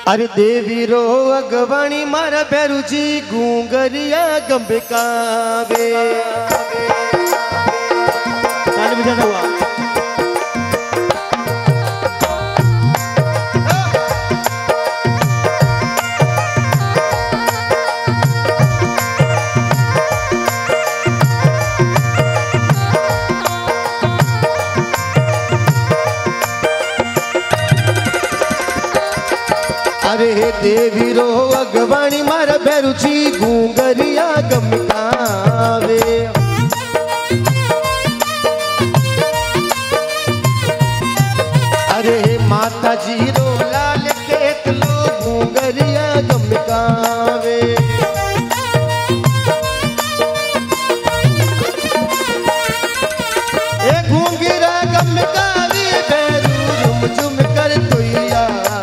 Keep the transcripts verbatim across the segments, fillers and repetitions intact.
अरे देवी रो अगवाणी मारा भैरू जी गूंगरिया गंबिकावे ताली बजाना हुआ। अरे देवी रो अगवाणी मारा भैरू जी गूंगरिया गमकावे। अरे माता जी रो लाल खेत लो गूंगरिया गमकावे। ए गूंगरा गमकावे भैरू झुम झुम कर तुइया।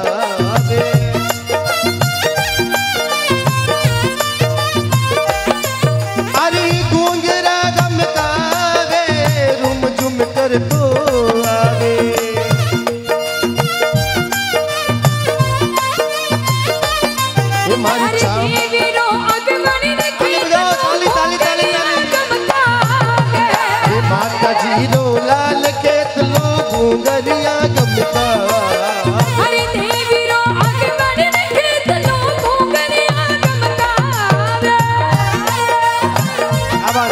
तो आवे हमारी देवी रो अगवानी ने ताली ताली ताली ताली माता जी रो लाल खेत लो गूंगरिया गमकावे। अरे देवी रो अगवानी ने खेत लो गूंगरिया गमकावे। आवाज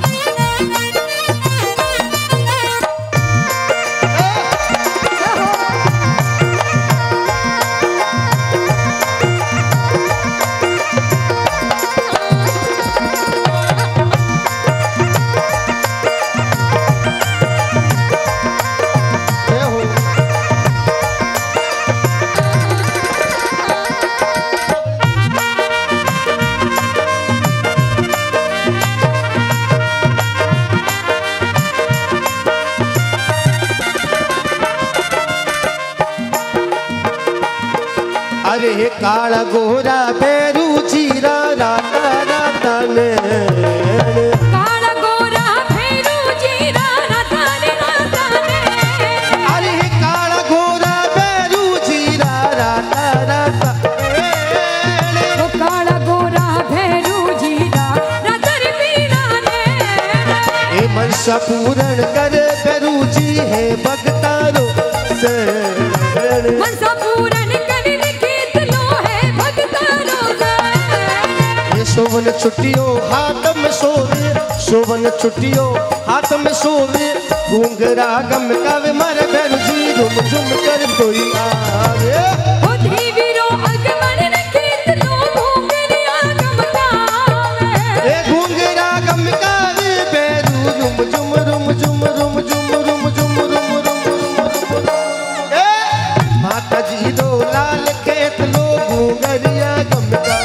अरे काला गोरा भैरू जीरा राता राता ने काला गोरा भैरू जीरा राता ने राता ने। अरे काला गोरा भैरू जीरा राता राता वो काला गोरा भैरू जीरा राता रे पीरा ने। ए मनसा पूरण कर भैरू जी है भगतारो से मनसा पूरण शोभन छुट्टियों हाथ में सोवे शोभन छुट्टियों हाथ में सोवे गूंगरा गमकावे मारे भैरू जी झुम झुम कर कोई आवे। ओ देवी रो अगवानी ने खेत लो गूंगरिया गमकावे। ए गूंगरा गमकावे भैरू झुम झुम रुम झुम रुम झुम रुम झुम रुम रुम रुम। ए माता जी रो लाल खेत लो गूंगरिया गमकावे।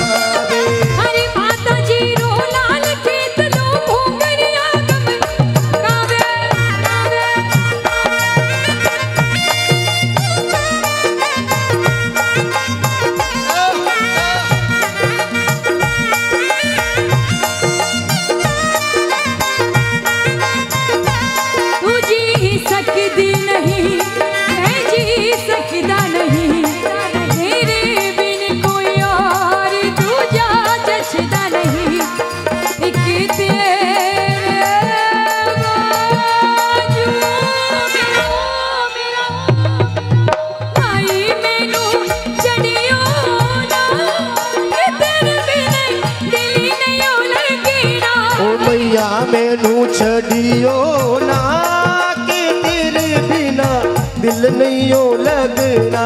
मैनू छड़ियो ना कि तेरे बिना दिल नहीं हो लगना।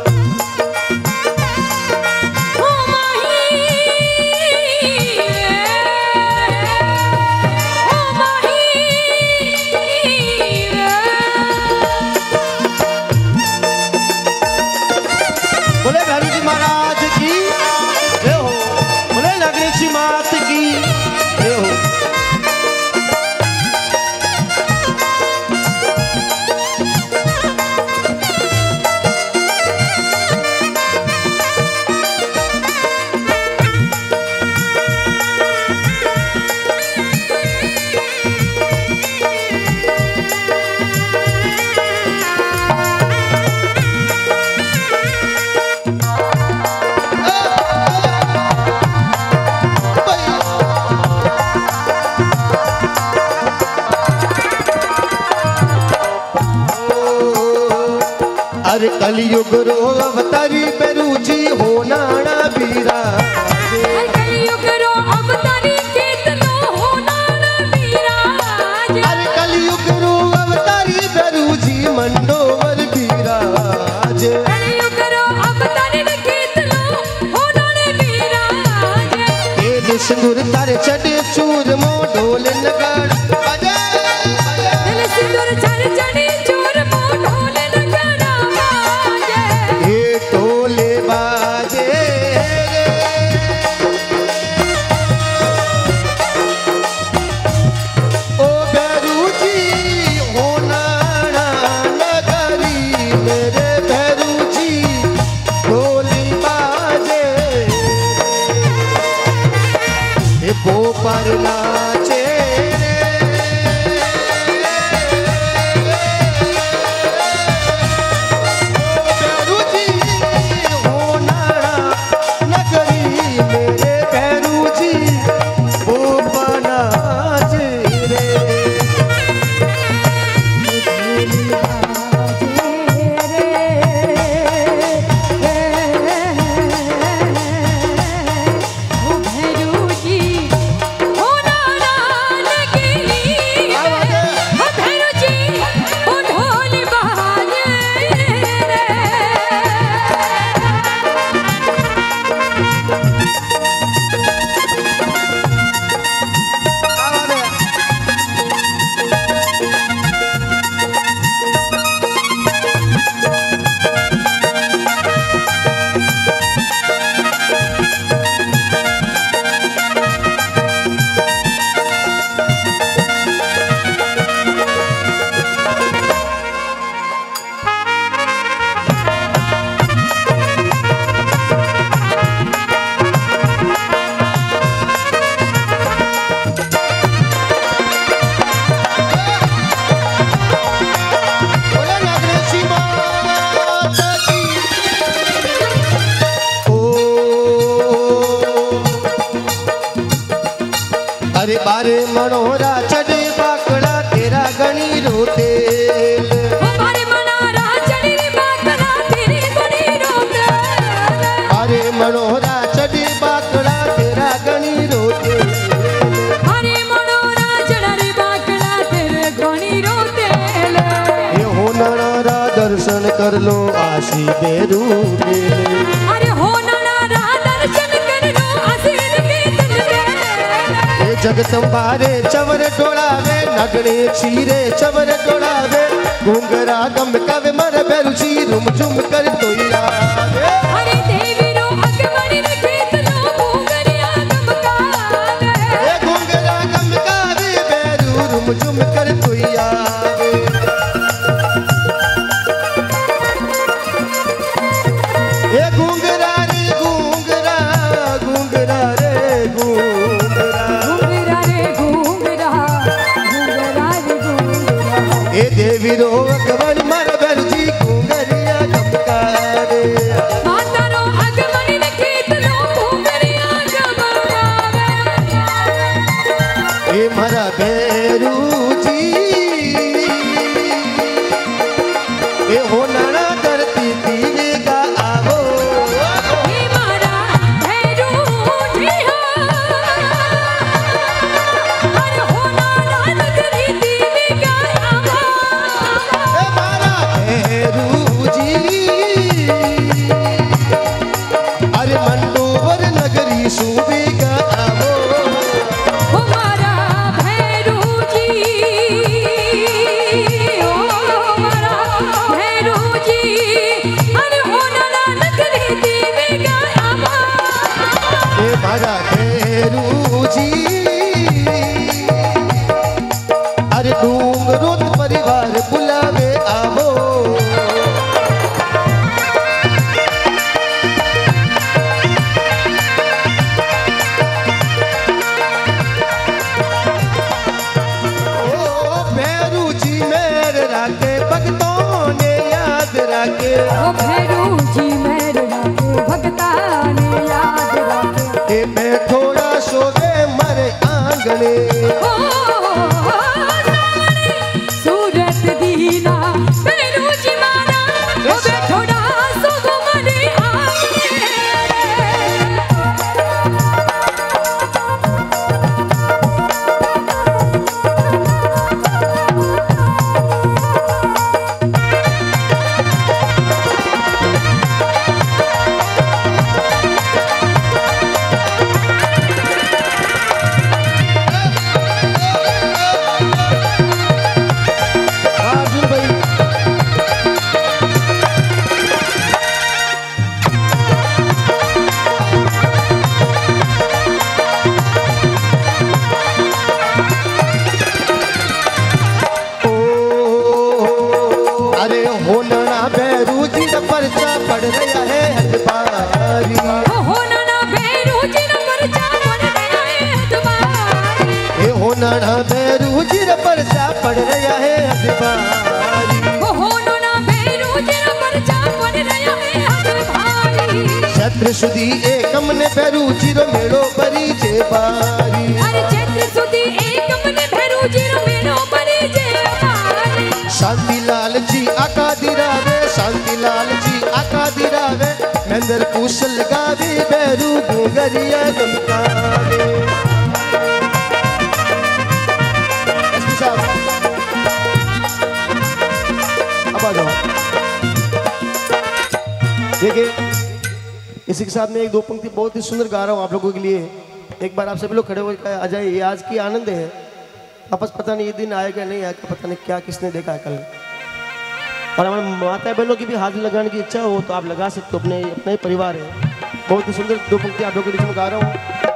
बोले भैरू जी महाराज की जय हो। बोले नगरेशी मात की जय हो। अरे कलयुग रो अवतारी बेरू जी हो नाना बीरा कलयुग रो अवतारी केतनो हो नाना बीरा अरे कलयुग रो अवतारी बेरू जी मंडोवर बीरा कलयुग रो अवतारी केतनो हो नाना बीरा ए सिंदूर तारे चढ़े चूर मो ढोल नगाड़ा बजे दिल सिंदूर चढ़ चढ़े चूर मो ढोल नगाड़ा बाजे ए ढोले बाजे ओ भैरू जी हो नाना नगरी मेरे भैरू जी ढोली बाजे ए बो पर नाचे भैरू जी हो नाना नगरी मेरे भैरू जी बो पर नाचे रे ओ भैरू जी हो नाना नगरी ओ भैरू जी ओ ढोल बाजे रे बोले नागेशी माता की ओ अरे बारे मनोहरा चढ़े बाकड़ा तेरा गणी रोतेल हमारे मनारा चढ़ी बाकड़ा तेरी बड़ी रोक अरे मनोहरा चढ़े बाकड़ा तेरा गणी रोतेल हरे मनोरा चढ़ी बाकड़ा तेरे घणी रोते ये हो नाना दर्शन कर लो आशी बेरू मेले अरे हो नाना दर्शन कर लो आशीर के तन ये जगदम्बारे चवर डोलावे नगड़े चीरे चवर डोलावे घूंगरा गम कवे मर बेरू जी रुम झुम कर तो यावे हरे देवी रो अगमनी ने केतनो घूंगरिया गमकावे ए घूंगरा गम कवे बेरू रुम झुम कर तो यावे ए घूंगरा रे घूंगरा घूंगरा रे घूंगरा घूंगरा रे घूंगरा घूंगरा रे घूंगरा ए देवी रो अगमन मर बेरू जी घूंगरिया गमकारे माता रो अगमनी ने केतनो घूंगरिया गमकावे ए मरा भैरू जी ए हो नाना धरती दीवे का आवो हे मारा भैरू जी हो हर हो नाना नगरी दीवे का आवा ए मारा भैरू जी अरे मंडोवर नगरी सूबे का आवो हमारा भैरू जी ओ हमारा भैरू जी अरे हो नाना नगरी दीवे का आवा ए मारा भैरू जी अरे डूंगरों परिवार बुलावे आवो ओ भैरू जी मेरे राके भक्तों ने याद राके ओ भैरू जी मेरे राके भगता ने याद राखे ए मैं थोड़ा सोवे मरे आंगणे ओ सावणे सूरत दीना भैरू जी मारा ओ बैठो चैत्र सुधी एकम ने भैरूजी रो मेलो भरी जे बारी। अरे चैत्र सुधी एकम ने भैरूजी रो मेलो भरी जे बारी। शांति लाल जी आका दिरावे, शांति लाल जी आका दिरावे, नंदर कुशल गावे भैरू घुंघरिया गमकावे। एसपी साहब अब आ जाओ। देखिए इसी के साथ में एक दो पंक्ति बहुत ही सुंदर गा रहा हूँ आप लोगों के लिए। एक बार आप सभी लोग खड़े होकर आ जाइए। ये आज की आनंद है। वापस पता नहीं ये दिन आएगा नहीं आएगा, पता नहीं क्या किसने देखा है कल। और हमारे माता बहनों की भी हाथ लगाने की इच्छा हो तो आप लगा सकते हो, अपने अपना ही परिवार है। बहुत ही सुंदर दो पंक्ति आप लोगों के बीच में गा रहा हूँ।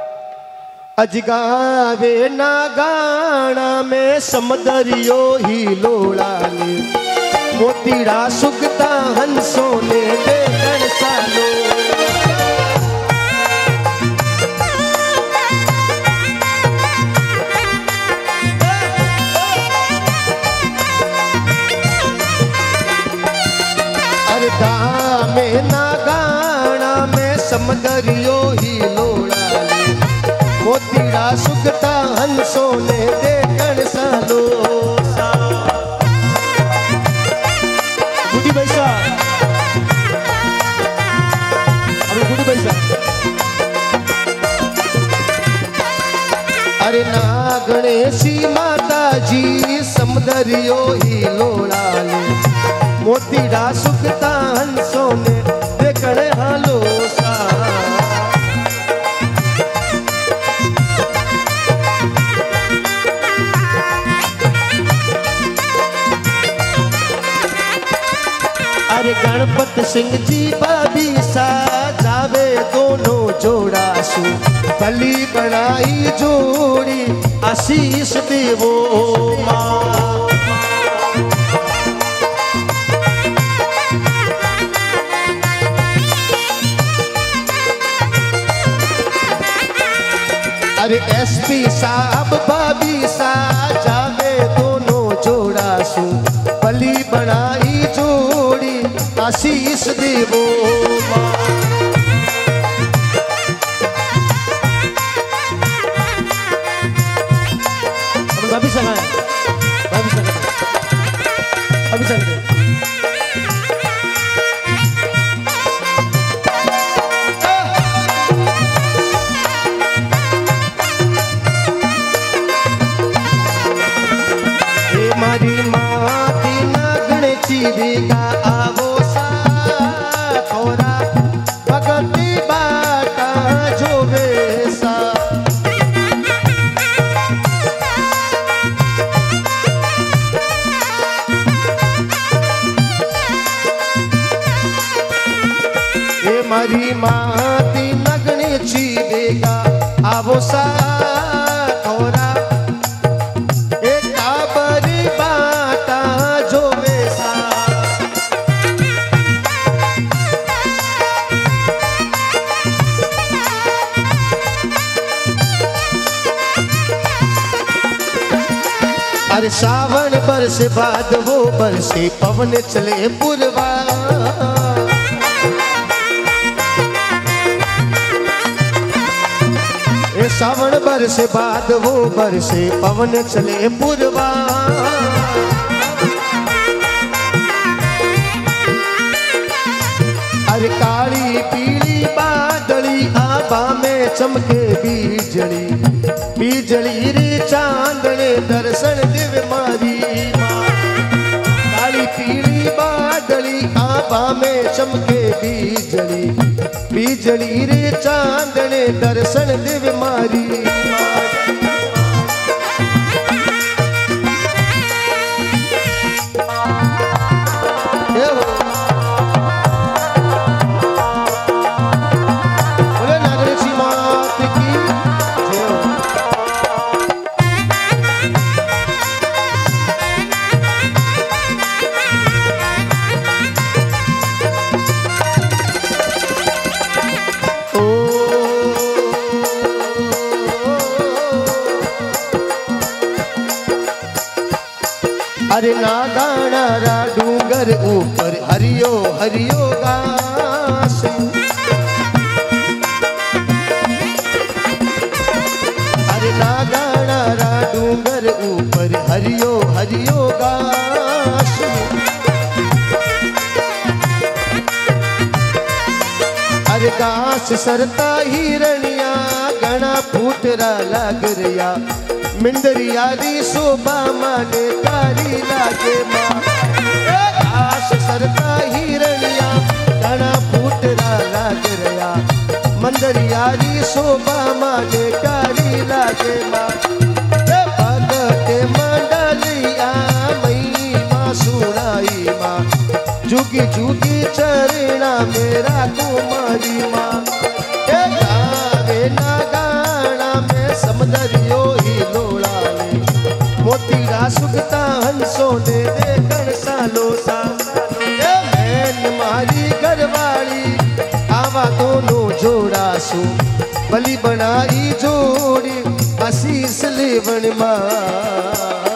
अजगावे ना गाना में समदरियो ही लोड़ाने, मोतीड़ा सुगता हंसों ने देखण सालो। में ना गाना में समदरियो ही लोड़ाने, मोतीड़ा सुगता हंसों ने देखण सालो। गुडी पैसा अरे गुडी पैसा। अरे ना गणेशी माता जी समदरियो ही लोड़ाने, मोतीड़ा सुखता हंसों ने देखण हालो सा। अरे गणपत सिंह जी बाबी सा जावे दोनों जोड़ासू, बली बनाई जोड़ी आशीष देवो माँ। अरे एसपी साहब बाबी सा जावे दोनों जोड़ासू, बली बनाई जोड़ी आशीष देवो माँ। बाबी संगा बाबी संगा बाबी संगा मारी माती नगण चीरिका आवो सा, थोड़ा भगती बाटा जोवे सा। ए मारी माती नगण चीरिका आवो सा, थोड़ा अरे सावन बरस बाद वो बरसे पवन चले पुरवा। ए सावन बरस बाद वो बरसे पवन चले पुरवा। अरे काली पीली बादली आबा में चमके बीजली, बीजली रे चांदने दर्शन दिव मारी माँ। काली पीली बादली आबा में चमके बीजली, बीजली रे चांदने दर्शन दिव मारी माँ। अरे नागाना रा डूंगर ऊपर हरियो हरियो घास। आस सरता हिरणिया घना फूटरा लाग रया मिंदरिया री शोभा माने तारी लागे माँ आस सरता हिरणिया घना फूटरा लाग रया मंदरिया री शोभा माने तारी लागे माँ भगते मंडलिया मई माँ सुनाई माँ जुगी जुगी चरणा मेरा कुमारी माँ गावे ना गाना में समदरियो ही लोड़ावे मोतीरा सुगता हंसो ने देखण सालो सा मैन मारी घरवाली आवा दोनों जोड़ा सु बलि बनाई जोड़ी आशीष लेवण माँ